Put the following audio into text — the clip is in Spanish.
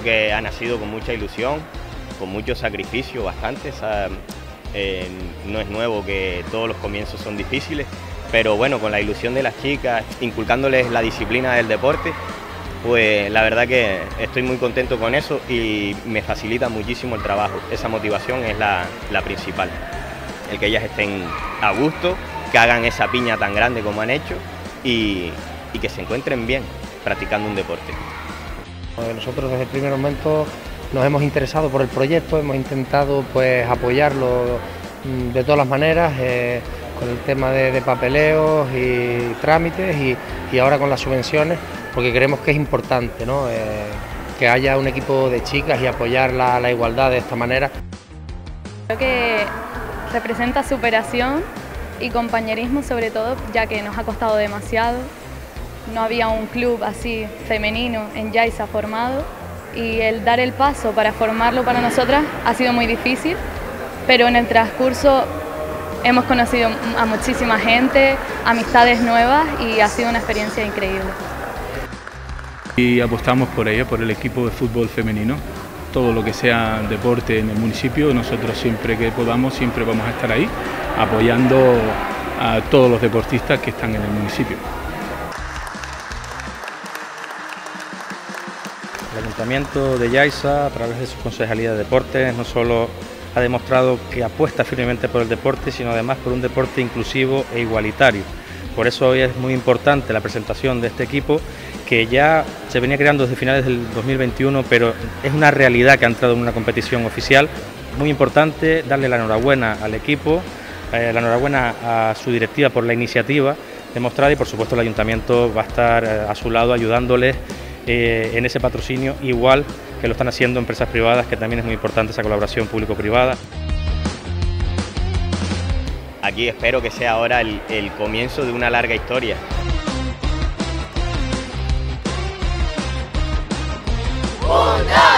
algo que ha nacido con mucha ilusión, con mucho sacrificio, bastante. No es nuevo que todos los comienzos son difíciles, pero bueno, con la ilusión de las chicas, inculcándoles la disciplina del deporte, pues la verdad que estoy muy contento con eso y me facilita muchísimo el trabajo. Esa motivación es la principal, el que ellas estén a gusto, que hagan esa piña tan grande como han hecho y que se encuentren bien practicando un deporte. Nosotros desde el primer momento nos hemos interesado por el proyecto, hemos intentado pues apoyarlo de todas las maneras, con el tema de papeleos y trámites y ahora con las subvenciones, porque creemos que es importante, ¿no? Que haya un equipo de chicas y apoyar la igualdad de esta manera. Creo que representa superación y compañerismo sobre todo, ya que nos ha costado demasiado. No había un club así femenino en Yaiza formado y el dar el paso para formarlo para nosotras ha sido muy difícil, pero en el transcurso hemos conocido a muchísima gente, amistades nuevas y ha sido una experiencia increíble. Y apostamos por ello, por el equipo de fútbol femenino. Todo lo que sea deporte en el municipio, nosotros siempre que podamos, siempre vamos a estar ahí apoyando a todos los deportistas que están en el municipio. El Ayuntamiento de Yaiza, a través de su Concejalía de Deportes, no solo ha demostrado que apuesta firmemente por el deporte, sino además por un deporte inclusivo e igualitario. Por eso hoy es muy importante la presentación de este equipo, que ya se venía creando desde finales del 2021, pero es una realidad que ha entrado en una competición oficial. Muy importante darle la enhorabuena al equipo, la enhorabuena a su directiva por la iniciativa demostrada y por supuesto el Ayuntamiento va a estar a su lado ayudándoles en ese patrocinio, igual que lo están haciendo empresas privadas, que también es muy importante esa colaboración público-privada. Aquí espero que sea ahora el comienzo de una larga historia. ¡Mundial!